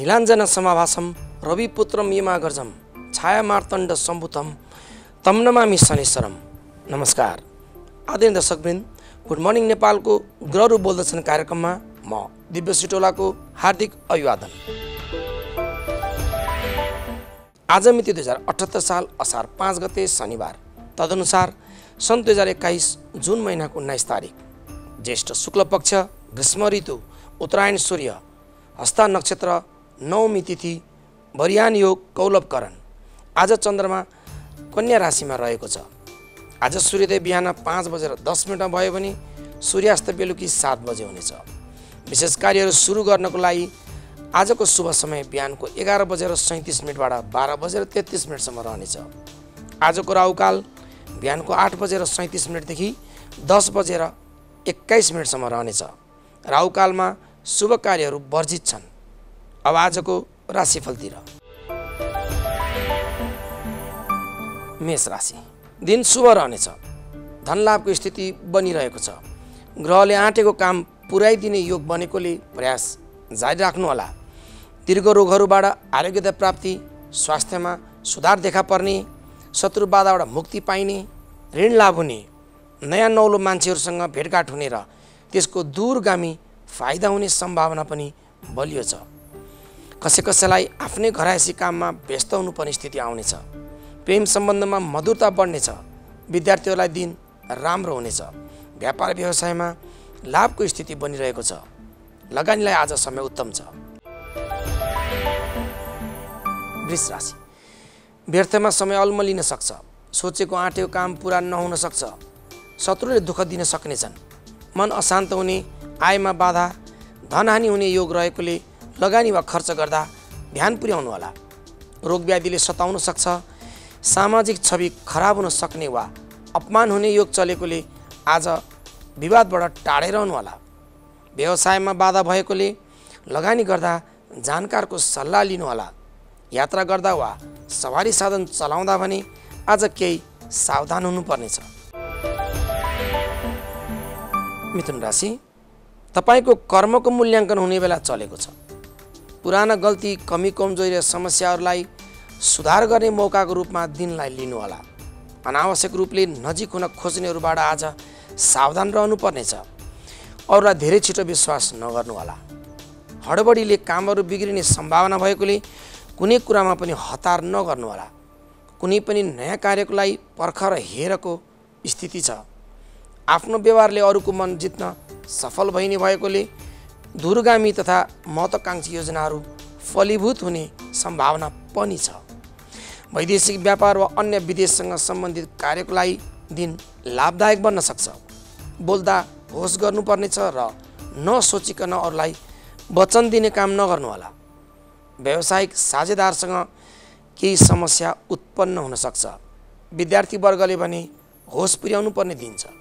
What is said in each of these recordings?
नीलाञ्जन समाभासम रविपुत्रम यमागर्जम छाया मार्तण्ड सम्भुतम तम नमामि शनिश्चरम। नमस्कार आदरणीय दर्शकवृन्द, गुड मर्निङ नेपालको ग्रहहरू बोल्दछन् कार्यक्रममा म दिव्य सिटोलाको हार्दिक अभिवादन। आज मिति 2078 साल असार 5 गते शनिबार, तदनुसार सन् 2021 जुन महिनाको 19 तारिक, ज्येष्ठ शुक्ल पक्ष, ग्रीष्म ऋतु, उत्तरायण सूर्य, हस्ता नक्षत्र, नवमी तिथि, बरियान योग, कौलभकरण। आज चन्द्रमा कन्या राशिमा रहेको छ। आज सूर्योदय बिहान 5:10 भयो भने सूर्यास्त बेलुकी 7 बजे हुनेछ। विशेष कार्यहरू सुरु गर्नको लागि आजको शुभ समय बिहानको 11:37बाट 12:33 रहनेछ। आजको राहुकाल बिहानको 8:37देखि 10:21 रहनेछ। राहुकालमा शुभ कार्यहरू वर्जित छन्। अब आजको राशिफलतिर। मेष राशि, दिन शुभ रहनेछ। धनलाभको स्थिति बनिरहेको छ। ग्रहले आँटेको काम पुर्याइदिने योग बनेकोले प्रयास जारी राख्नुहोला। दीर्घ रोगहरूबाट आरोग्यता प्राप्ति, स्वास्थ्यमा सुधार देखा पर्ने, शत्रु बाधाबाट मुक्ति पाइने, ऋण लाभ हुने, नयाँ नौलो मान्छेहरूसँग भेटघाट हुने र त्यसको दूरगामी फाइदा हुने सम्भावना पनि बलियो छ। कसैलाई आफ्नै घरायसी काममा व्यस्त हुनुपर्ने स्थिति आउनेछ। प्रेम सम्बन्धमा मधुरता बढ्नेछ। विद्यार्थीहरूलाई दिन राम्रो हुनेछ। व्यापार व्यवसायमा लाभको स्थिति बनिरहेको छ। लगानीलाई आज समय उत्तम छ। वृष राशि, व्यर्थमा समय अल्मलिन सक्छ। सोचेको आँटेको काम पुरा नहुन सक्छ। शत्रुले दुःख दिन सक्नेछन्। मन अशान्त हुने, आयमा बाधा, धनहानि हुने योग रहेकोले लगानी वा खर्च गर्दा ध्यान पुर्याउनु होला। रोग व्याधिले सताउन सक्छ। सामाजिक छवि खराब हुन सक्ने वा अपमान हुने योग चलेकोले आज विवादबाट टाढै रहनु होला। व्यवसायमा बाधा भएकोले लगानी गर्दा जानकारको सल्लाह लिनुहोला। यात्रा गर्दा वा सवारी साधन चलाउँदा भने आज केही सावधान हुनुपर्नेछ। मिथुन राशि, तपाईको कर्मको मूल्याङ्कन हुने बेला चलेको छ। पुराना गल्ती, कमी कमजोरी र समस्याहरूलाई सुधार गर्ने मौकाको रूपमा दिनलाई लिनुहोला। अनावश्यक रूपले नजिक हुन खोज्नेहरूबाट आज सावधान रहनुपर्नेछ। अरूलाई धेरै छिटो विश्वास नगर्नुहोला। हडबडीले कामहरू बिग्रिने सम्भावना भएकोले कुनै कुरामा पनि हतार नगर्नुहोला। कुनै पनि नयाँ कार्यको लागि पर्खर हेरको स्थिति छ। आफ्नो व्यवहारले अरूको मन जित्न सफल भइने भएकोले दूरगामी तथा महत्त्वाकांक्षी योजनाहरू फलीभूत हुने सम्भावना पनि छ। वैदेशिक व्यापार वा अन्य विदेशसँग सम्बन्धित कार्यको लागि दिन लाभदायक बन्न सक्छ। बोल्दा होस गर्नुपर्नेछ र नसोचिकन अरूलाई वचन दिने काम नगर्नुहोला। व्यावसायिक साझेदारसँग केही समस्या उत्पन्न हुन सक्छ। विद्यार्थी वर्गले भने होस पुर्याउनु पर्ने दिन छ।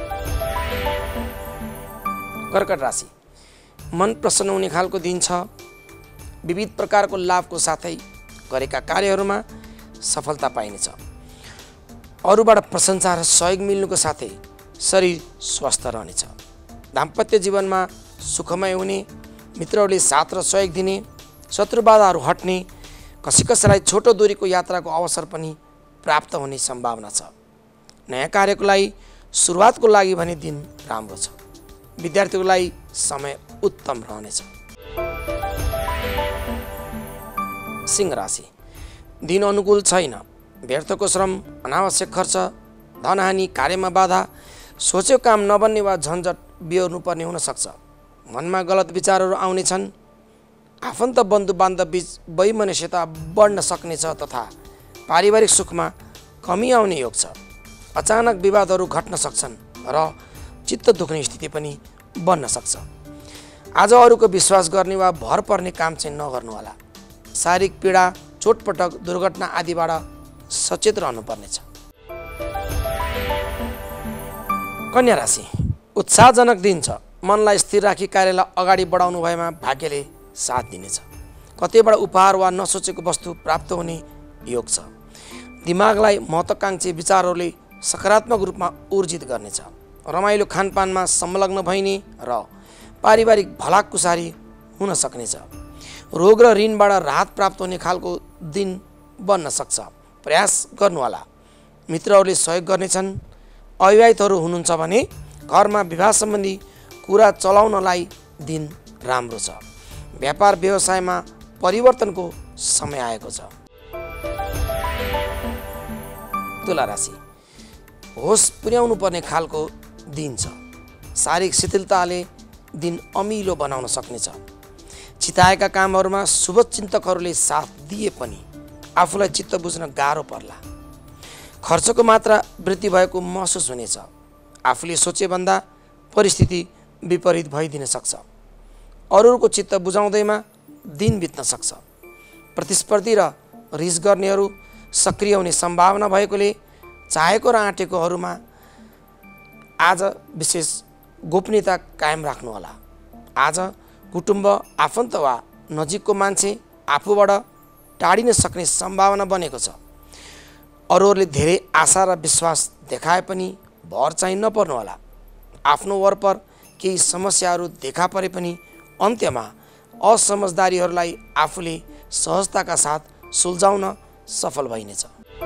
कर्कट राशि, मन प्रसन्न हुने खालको दिन छ। विविध प्रकारको लाभको साथै गरेका कार्यहरूमा सफलता पाइनेछ। अरूबाट प्रशंसा र सहयोग मिल्नुको साथै शरीर स्वस्थ रहनेछ। दाम्पत्य जीवनमा सुखमय हुने, मित्रहरूले साथ र सहयोग दिने, शत्रु बाधाहरू हट्ने, कसैलाई छोटो दूरीको यात्राको अवसर पनि प्राप्त हुने सम्भावना छ। नयाँ कार्यको लागि सुरुवातको लागि भने दिन राम्रो छ। विद्यार्थीको लागि समय उत्तम रहनेछ। सिंह राशि, दिन अनुकूल छैन। व्यर्थको श्रम, अनावश्यक खर्च, धनहानि, कार्यमा बाधा, सोचेको काम नबन्ने वा झन्झट बिहोर्नु पर्ने हुन सक्छ। मनमा गलत विचारहरू आउनेछन्। आफन्त बन्धु बान्धव बीच वैमनस्यता बढ्न सक्नेछ तथा पारिवारिक सुखमा कमी आउने योग छ। अचानक विवादहरू घट्न सक्छन् र चित्त दुख्ने स्थिति पनि बन्न सक्छ। आज अरूको विश्वास गर्ने वा भर पर्ने काम चाहिँ नगर्नुहोला। शारीरिक पीडा, चोटपटक, दुर्घटना आदिबाट सचेत रहनुपर्नेछ। कन्या राशि, उत्साहजनक दिन छ। मनलाई स्थिर राखी कार्यलाई अगाडि बढाउनु भएमा भाग्यले साथ दिनेछ। कतैबाट उपहार वा नसोचेको वस्तु प्राप्त हुने योग छ। दिमागलाई महत्त्वाकांक्षी विचारहरूले सकारात्मक रूपमा ऊर्जित गर्नेछ। रमाइलो खानपानमा संलग्न भइने र पारिवारिक भलाकुसारी हुन सक्नेछ। रोग र ऋणबाट राहत प्राप्त हुने खालको दिन बन्न सक्छ। प्रयास गर्नुहोला। मित्रहरूले सहयोग गर्नेछन्। अविवाहितहरू हुनुहुन्छ भने घरमा विवाह सम्बन्धी कुरा चलाउनलाई दिन राम्रो छ। व्यापार व्यवसायमा परिवर्तनको समय आएको छ। तुला राशि, होस पुर्याउनु पर्ने खालको दिन छ। शारीरिक शिथिलताले दिन अमिलो बनाउन सक्नेछ। चिताएका कामहरूमा शुभचिन्तकहरूले साथ दिए पनि आफूलाई चित्त बुझ्न गाह्रो पर्ला। खर्चको मात्रा वृद्धि भएको महसुस हुनेछ। आफूले सोचेभन्दा परिस्थिति विपरीत भइदिन सक्छ। अरूको चित्त बुझाउँदैमा दिन बित्न सक्छ। प्रतिस्पर्धी र रिस गर्नेहरू सक्रिय हुने सम्भावना भएकोले चाहेको र आँटेकोहरूमा आज विशेष गोपनीयता कायम राख्नुहोला। आज कुटुम्ब, आफन्त वा नजिकको मान्छे आफूबाट टाढिन सक्ने सम्भावना बनेको छ। अरूहरूले धेरै आशा र विश्वास देखाए पनि भर चाहिँ नपर्नुहोला। आफ्नो वरपर केही समस्याहरू देखा परे पनि अन्त्यमा असमझदारीहरूलाई आफूले सहजताका साथ सुल्झाउन सफल भइनेछ।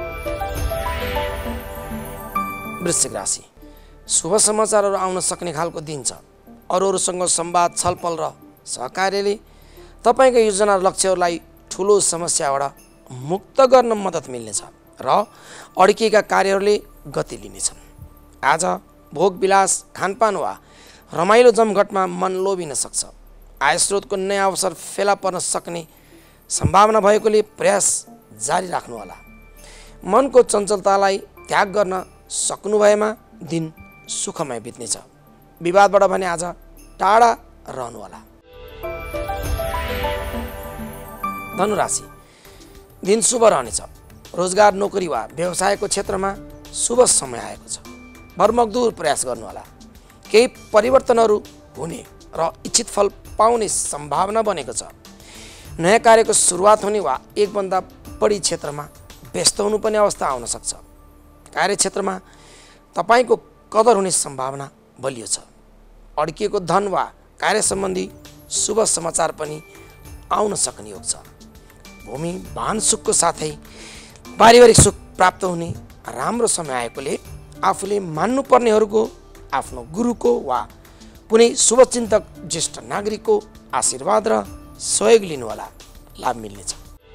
वृश्चिक राशि, शुभ समाचारहरू आउन सक्ने खालको दिन छ। अरूहरूसँग संवाद, छलफल र सहकार्यले तपाईँका योजना र लक्ष्यहरूलाई ठुलो समस्याबाट मुक्त गर्न मद्दत मिल्नेछ र अड्किएका कार्यहरूले गति लिनेछन्। आज भोगविलास, खानपान वा रमाइलो जमघटमा मन लोभिन सक्छ। आय स्रोतको नयाँ अवसर फेला पर्न सक्ने सम्भावना भएकोले प्रयास जारी राख्नुहोला। मनको चञ्चलतालाई त्याग गर्न सक्नु भएमा दिन सुखमय बित्नेछ। विवादबाट भने आज टाढा रहनुहोला। धनुराशि, दिन शुभ रहनेछ। रोजगार, नोकरी वा व्यवसायको क्षेत्रमा शुभ समय आएको छ। भरमग्दुर प्रयास गर्नुहोला। केही परिवर्तनहरू हुने र इच्छित फल पाउने सम्भावना बनेको छ। नयाँ कार्यको सुरुवात हुने वा एकभन्दा बढी क्षेत्रमा व्यस्त हुनुपर्ने अवस्था आउन सक्छ। कार्यक्षेत्रमा तपाईँको कदर हुने सम्भावना बलियो छ। अड्किएको धन वा कार्य सम्बन्धी शुभ समाचार पनि आउन सक्ने योग छ। भूमि, वाहन सुखको साथै पारिवारिक सुख प्राप्त हुने राम्रो समय आएकोले आफूले मान्नुपर्नेहरूको, आफ्नो गुरुको वा कुनै शुभचिन्तक ज्येष्ठ नागरिकको आशीर्वाद र सहयोग लिनुहोला। लाभ मिल्नेछ।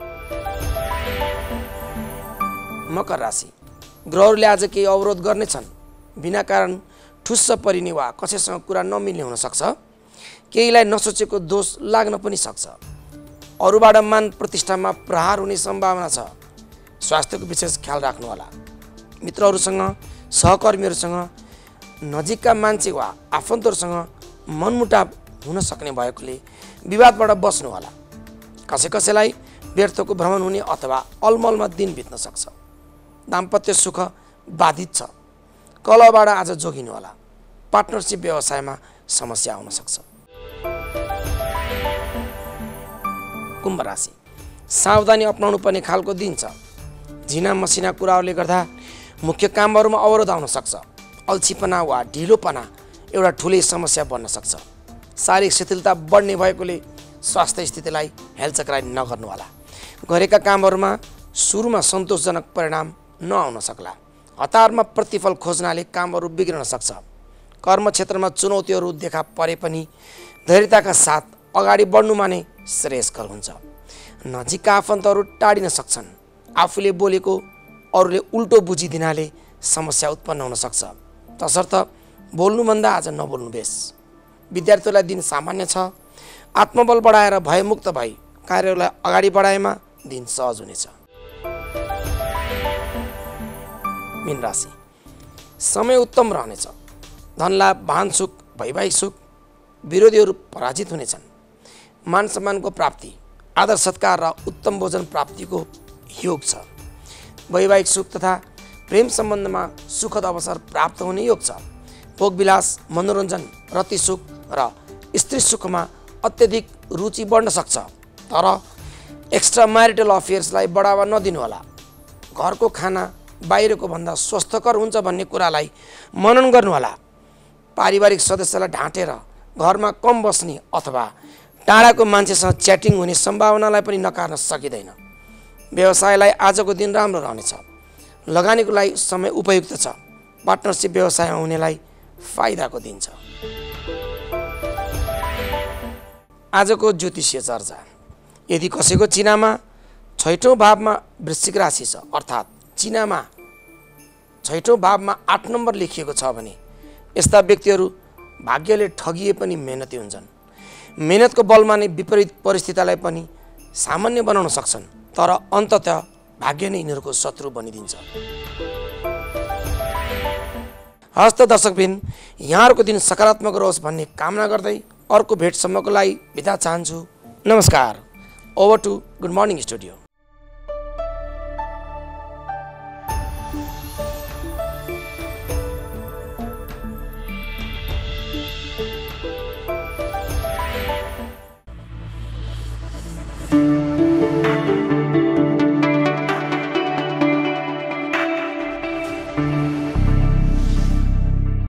मकर राशि, ग्रहहरूले आज केही अवरोध गर्नेछन्। बिना कारण ठुस्स परिने वा कसैसँग कुरा नमिल्ने हुन सक्छ। केहीलाई नसोचेको दोष लाग्न पनि सक्छ। अरूबाट मान प्रतिष्ठामा प्रहार हुने सम्भावना छ। स्वास्थ्यको विशेष ख्याल राख्नुहोला। मित्रहरूसँग, सहकर्मीहरूसँग, नजिकका मान्छे वा आफन्तहरूसँग मनमुटाव हुन सक्ने भएकोले विवादबाट बस्नुहोला। कसैलाई व्यर्थको भ्रमण हुने अथवा अलमलमा दिन बित्न सक्छ। दाम्पत्य सुख बाधित छ। कलहबाट आज जोगिनुहोला। पार्टनरसिप व्यवसायमा समस्या आउन सक्छ। कुम्भ राशि, सावधानी अपनाउनु पर्ने खालको दिन छ। झिना मसिना कुराहरूले गर्दा मुख्य कामहरूमा अवरोध आउन सक्छ। अल्छीपना वा ढिलोपना एउटा ठुलै समस्या बन्न सक्छ। शारीरिक शिथिलता बढ्ने भएकोले स्वास्थ्य स्थितिलाई हेलचक्राइ नगर्नुहोला। गरेका कामहरूमा सुरुमा सन्तोषजनक परिणाम नआउन सक्ला। हतारमा प्रतिफल खोज्नाले कामहरू बिग्रन सक्छ। कर्म क्षेत्रमा चुनौतीहरू देखा परे पनि धैर्यताका साथ अगाडि बढ्नुमा नै श्रेयस्कर हुन्छ। नजिकका आफन्तहरू टाढिन सक्छन्। आफूले बोलेको अरूले उल्टो बुझिदिनाले समस्या उत्पन्न हुन सक्छ। तसर्थ बोल्नुभन्दा आज नबोल्नु बेस। विद्यार्थीहरूलाई दिन सामान्य छ। आत्मबल बढाएर भयमुक्त भई कार्यलाई अगाडि बढाएमा दिन सहज हुनेछ। मीन राशि, समय उत्तम रहनेछ। धनलाभ, वाहन सुख, वैवाहिक सुख, विरोधीहरू पराजित हुनेछन्। मान सम्मानको प्राप्ति, आदर सत्कार र उत्तम भोजन प्राप्तिको योग छ। वैवाहिक सुख तथा प्रेम सम्बन्धमा सुखद अवसर प्राप्त हुने योग छ। भोगविलास, मनोरञ्जन, रति सुख र स्त्री सुखमा अत्यधिक रुचि बढ्न सक्छ। तर एक्स्ट्रा म्यारिटल अफेयर्सलाई बढावा नदिनुहोला। घरको खाना बाहिरको भन्दा स्वस्थकर हुन्छ भन्ने कुरालाई मनन गर्नुहोला। पारिवारिक सदस्यलाई ढाँटेर घरमा कम बस्ने अथवा टाढाको मान्छेसँग च्याटिङ हुने सम्भावनालाई पनि नकार्न सकिँदैन। व्यवसायलाई आजको दिन राम्रो रहनेछ। लगानीको लागि समय उपयुक्त छ। पार्टनरसिप व्यवसायमा हुनेलाई फाइदाको दिन छ। आजको ज्योतिषीय चर्चा, यदि कसैको चिनामा 6औं भावमा वृश्चिक राशि छ, अर्थात् चिनामा 6औं भावमा 8 नम्बर लेखिएको छ भने यस्ता व्यक्तिहरू भाग्यले ठगिए पनि मेहनती हुन्छन्। मेहनतको बलमा नै विपरीत परिस्थितिलाई पनि सामान्य बनाउन सक्छन्, तर अन्ततः भाग्य नै यिनीहरूको शत्रु बनिदिन्छ। हस्त दर्शकबिन, यहाँहरूको दिन सकारात्मक रहोस् भन्ने कामना गर्दै अर्को भेटसम्मको लागि बिदा चाहन्छु। नमस्कार। Over to good morning studio.